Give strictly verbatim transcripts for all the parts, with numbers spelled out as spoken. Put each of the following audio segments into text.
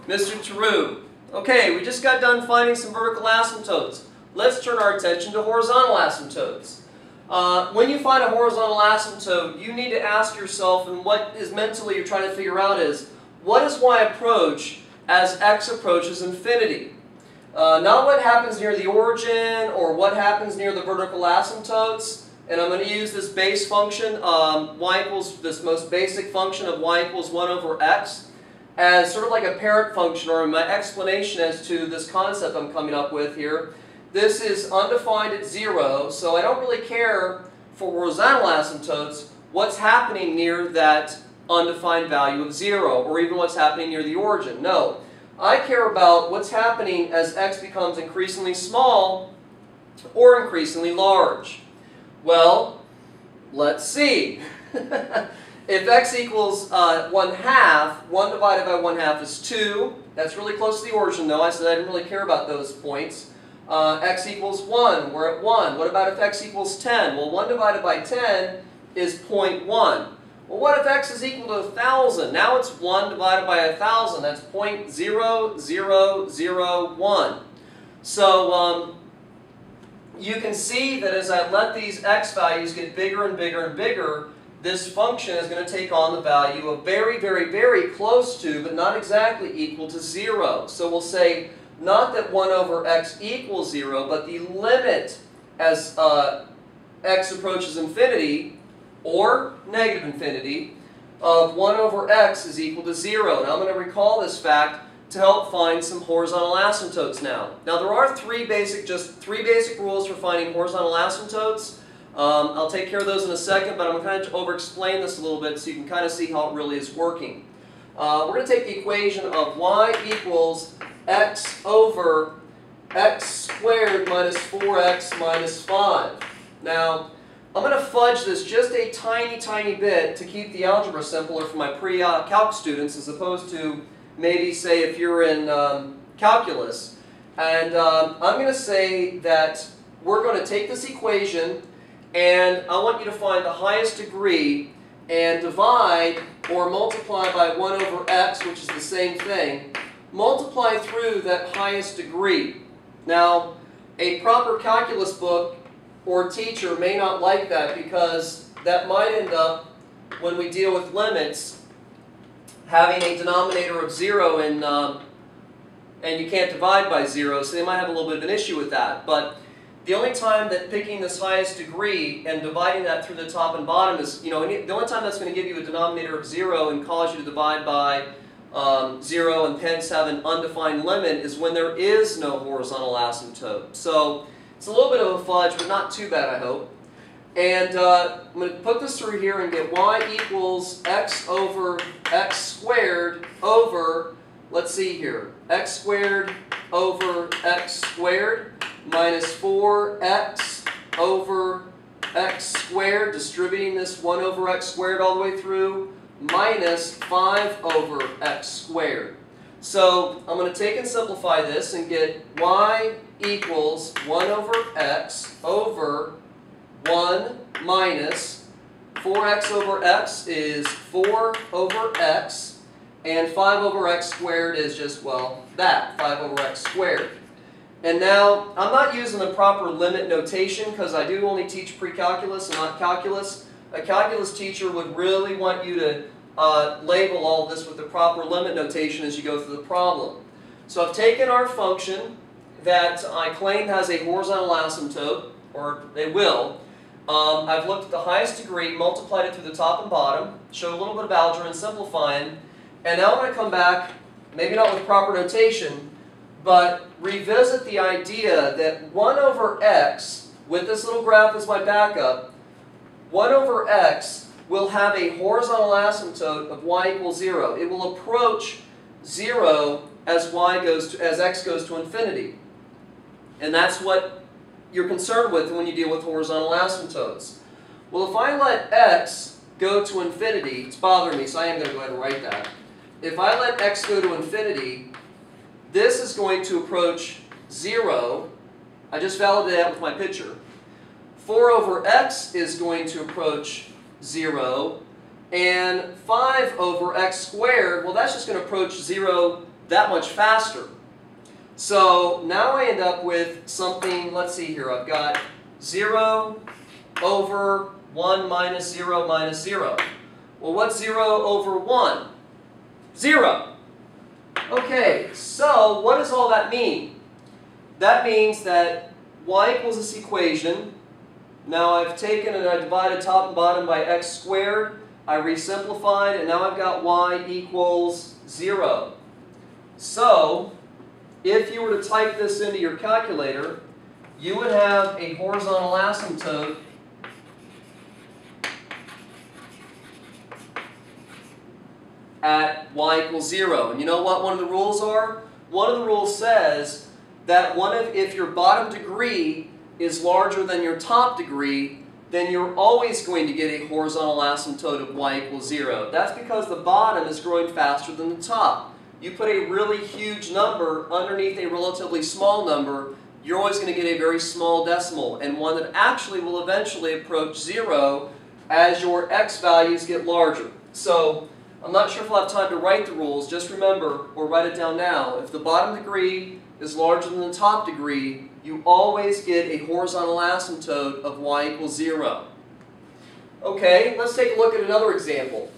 Mister Tarou. Okay, we just got done finding some vertical asymptotes. Let's turn our attention to horizontal asymptotes. Uh, when you find a horizontal asymptote, you need to ask yourself, and what is mentally you're trying to figure out is, what does y approach as x approaches infinity? Uh, not what happens near the origin or what happens near the vertical asymptotes. And I'm going to use this base function, um, y equals, this most basic function of y equals one over x, as sort of like a parent function, or my explanation as to this concept I'm coming up with here. This is undefined at zero, so I don't really care for horizontal asymptotes what's happening near that undefined value of zero, or even what's happening near the origin. No, I care about what's happening as x becomes increasingly small or increasingly large. Well, let's see. If x equals uh, one half, one divided by one half is two. That's really close to the origin though. I said I didn't really care about those points. Uh, x equals one, we're at one. What about if x equals ten? Well, one divided by ten is zero point one. Well, what if x is equal to one thousand? Now it's one divided by one thousand. That's zero point zero zero zero one. So um, you can see that as I let these x values get bigger and bigger and bigger, this function is going to take on the value of very, very, very close to, but not exactly equal to zero. So we'll say not that one over x equals zero, but the limit as uh, x approaches infinity, or negative infinity, of one over x is equal to zero. Now I'm going to recall this fact to help find some horizontal asymptotes now. Now there are three basic, just three basic rules for finding horizontal asymptotes. Um, I'll take care of those in a second, but I'm going to kind of over-explain this a little bit so you can kind of see how it really is working. Uh, we're going to take the equation of y equals x over x squared minus four x minus five. Now, I'm going to fudge this just a tiny, tiny bit to keep the algebra simpler for my pre-calc students, as opposed to maybe, say, if you're in um, calculus. And um, I'm going to say that we're going to take this equation, and I want you to find the highest degree and divide or multiply by one over x, which is the same thing. Multiply through that highest degree. Now, a proper calculus book or teacher may not like that, because that might end up, when we deal with limits, having a denominator of zero in, um, and you can't divide by zero, so they might have a little bit of an issue with that. But the only time that picking this highest degree and dividing that through the top and bottom is, you know, the only time that's going to give you a denominator of zero and cause you to divide by um, zero and hence have an undefined limit is when there is no horizontal asymptote. So it's a little bit of a fudge, but not too bad, I hope. And uh, I'm going to put this through here and get y equals x over x squared over, let's see here, x squared over x squared minus four x over x squared, distributing this one over x squared all the way through, minus five over x squared. So I'm going to take and simplify this and get y equals one over x over one minus four x over x is four over x, and five over x squared is just, well, that, five over x squared. And now, I'm not using the proper limit notation because I do only teach pre-calculus and not calculus. A calculus teacher would really want you to uh, label all this with the proper limit notation as you go through the problem. So I've taken our function that I claim has a horizontal asymptote, or they will. Um, I've looked at the highest degree, multiplied it through the top and bottom, showed a little bit of algebra and simplifying, and now I'm going to come back, maybe not with proper notation, but revisit the idea that one over x, with this little graph as my backup, one over x will have a horizontal asymptote of y equals zero. It will approach zero as y goes to, as x goes to infinity. And that's what you're concerned with when you deal with horizontal asymptotes. Well, if I let x go to infinity, it's bothering me, so I am going to go ahead and write that. If I let x go to infinity, this is going to approach zero. I just validated that with my picture. four over x is going to approach zero. And five over x squared, well, that's just going to approach zero that much faster. So now I end up with something, let's see here, I've got zero over one minus zero minus zero. Well, what's zero over one? zero. Okay, so what does all that mean? That means that y equals this equation. Now I've taken and I divided top and bottom by x squared. I resimplified, and now I've got y equals zero. So, if you were to type this into your calculator, you would have a horizontal asymptote at y equals zero. And you know what one of the rules are? One of the rules says that one of, if your bottom degree is larger than your top degree, then you're always going to get a horizontal asymptote of y equals zero. That's because the bottom is growing faster than the top. You put a really huge number underneath a relatively small number, you're always going to get a very small decimal, and one that actually will eventually approach zero as your x values get larger. So, I'm not sure if I'll have time to write the rules. Just remember, or write it down now, if the bottom degree is larger than the top degree, you always get a horizontal asymptote of y equals zero. Okay, let's take a look at another example.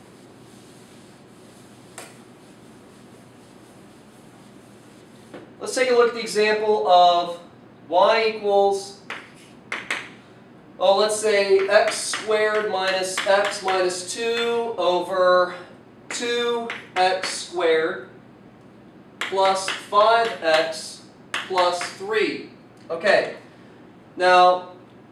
Let's take a look at the example of y equals, oh, let's say x squared minus x minus two over two x squared plus five x plus three. Okay, now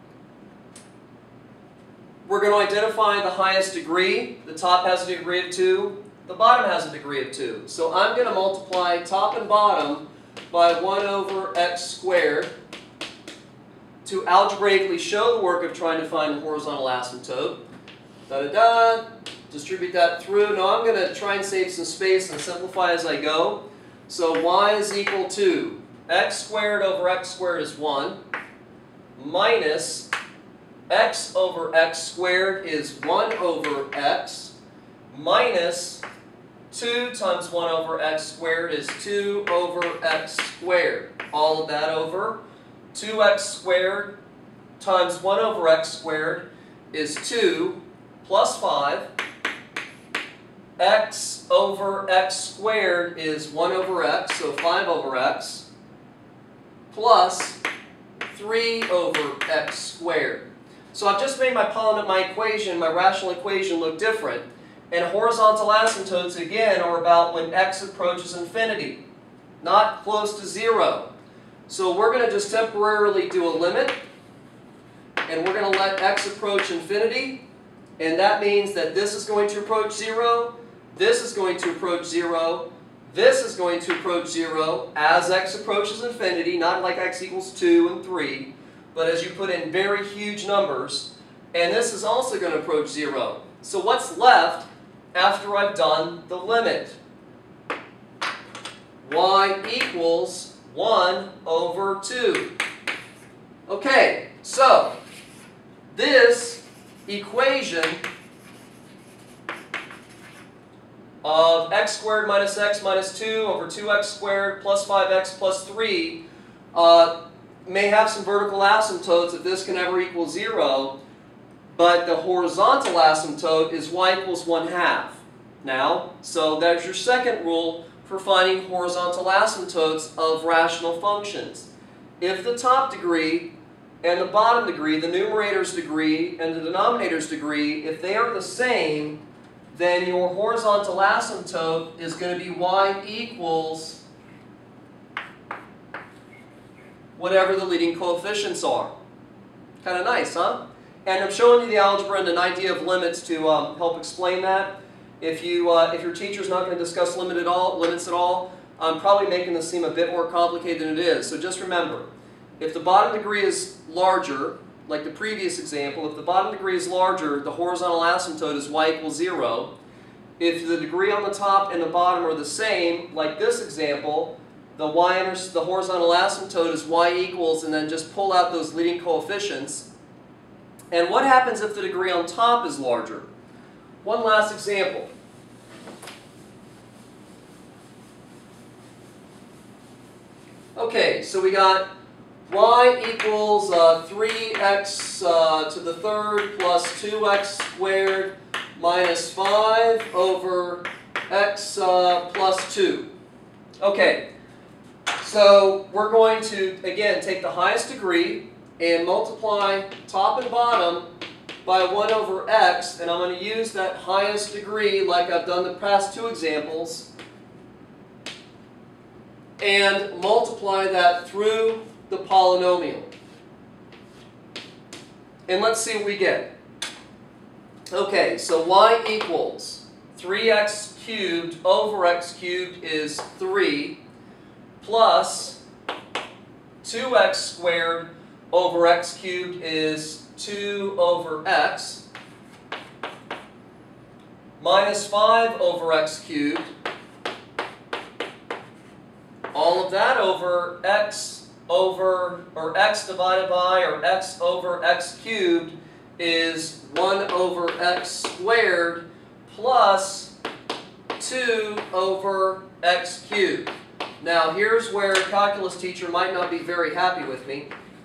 we're going to identify the highest degree. The top has a degree of two. The bottom has a degree of two. So I'm going to multiply top and bottom by one over x squared to algebraically show the work of trying to find the horizontal asymptote. Da-da-da. Distribute that through. Now I'm going to try and save some space and simplify as I go. So y is equal to x squared over x squared is one, minus x over x squared is one over x, minus two times one over x squared is two over x squared. All of that over two x squared times one over x squared is two plus five. X over x squared is one over x, so five over x, plus three over x squared. So I've just made my polynomial, my equation, my rational equation look different. And horizontal asymptotes, again, are about when x approaches infinity, not close to zero. So we're going to just temporarily do a limit, and we're going to let x approach infinity, and that means that this is going to approach zero, this is going to approach zero, this is going to approach zero as x approaches infinity, not like x equals two and three, but as you put in very huge numbers, and this is also going to approach zero. So what's left after I've done the limit? Y equals one over two. Okay, so this equation of x squared minus x minus two over two x squared plus five x plus three uh, may have some vertical asymptotes if this can ever equal zero, but the horizontal asymptote is y equals one half. Now, so that's your second rule for finding horizontal asymptotes of rational functions. If the top degree and the bottom degree, the numerator's degree and the denominator's degree, if they are the same, then your horizontal asymptote is going to be y equals whatever the leading coefficients are. Kind of nice, huh? And I'm showing you the algebra and an idea of limits to um, help explain that. If you uh, if your teacher's not going to discuss limit at all, limits at all, I'm probably making this seem a bit more complicated than it is. So just remember, if the bottom degree is larger, like the previous example, if the bottom degree is larger, the horizontal asymptote is y equals zero. If the degree on the top and the bottom are the same, like this example, the y the horizontal asymptote is y equals, and then just pull out those leading coefficients. And what happens if the degree on top is larger? One last example. Okay, so we got y equals uh, three x uh, to the third plus two x squared minus five over x uh, plus two. Okay, so we're going to, again, take the highest degree and multiply top and bottom by one over x, and I'm going to use that highest degree like I've done the past two examples, and multiply that through the polynomial. And let's see what we get. Okay, so y equals three x cubed over x cubed is three, plus two x squared over x cubed is two over x, minus five over x cubed, all of that over x over, or x divided by, or x over x cubed is one over x squared plus two over x cubed. Now here's where a calculus teacher might not be very happy with me.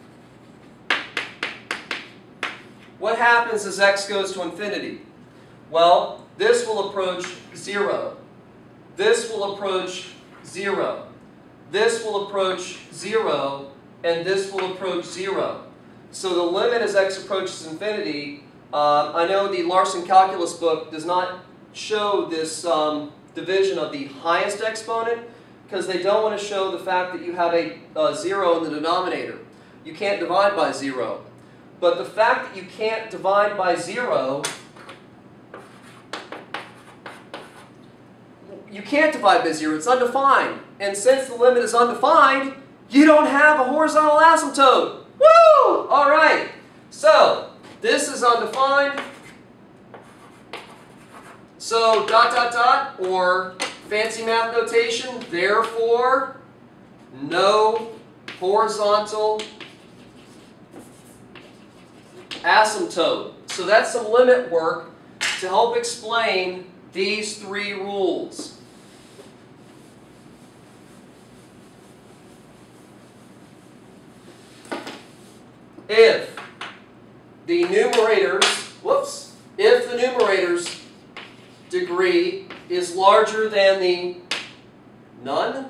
What happens as x goes to infinity? Well, this will approach zero. This will approach zero. This will approach zero, and this will approach zero. So the limit as x approaches infinity, uh, I know the Larson Calculus book does not show this um, division of the highest exponent because they don't want to show the fact that you have a uh, zero in the denominator. You can't divide by zero. But the fact that you can't divide by zero, you can't divide by zero, it's undefined. And since the limit is undefined, you don't have a horizontal asymptote. Woo! Alright, so this is undefined. So dot dot dot, or fancy math notation, therefore no horizontal asymptote. So that's some limit work to help explain these three rules. If the numerators, whoops, if the numerator's degree is larger than the none?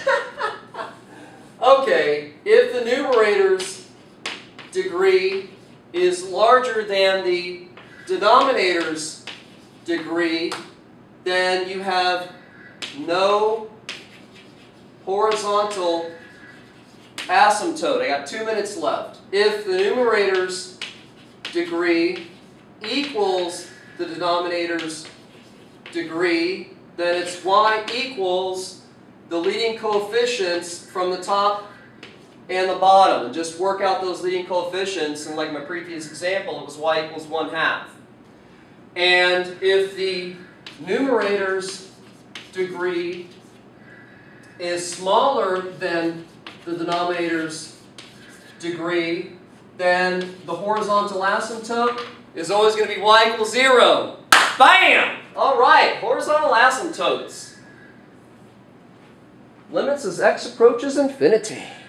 Okay, if the numerator's degree is larger than the denominator's degree, then you have no horizontal asymptote. I got two minutes left. If the numerator's degree equals the denominator's degree, then it's y equals the leading coefficients from the top and the bottom. And just work out those leading coefficients, and like my previous example, it was y equals one half. And if the numerator's degree is smaller than the denominator's degree, then the horizontal asymptote is always going to be y equals zero. Bam! Alright, horizontal asymptotes. Limits as x approaches infinity.